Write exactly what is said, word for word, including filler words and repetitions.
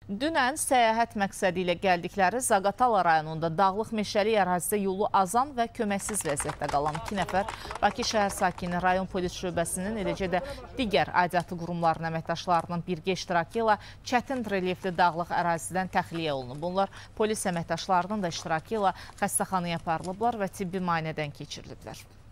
Dünən səyahət məqsədi ilə gəldikləri Zaqatala rayonunda dağlıq meşəlik ərazidə yolu azan və köməksiz vəziyyətdə qalan iki nəfər Bakı şəhər sakini rayon polis şöbəsinin, eləcə də digər aidiyyatı qurumların əməkdaşlarının birgə iştirakı ilə çətin relyefli dağlıq ərazidən təxliyə olunub. Bunlar polis əməkdaşlarının da iştirakı ilə xəstəxanaya aparılıblar və tibbi müayinədən keçiriliblər.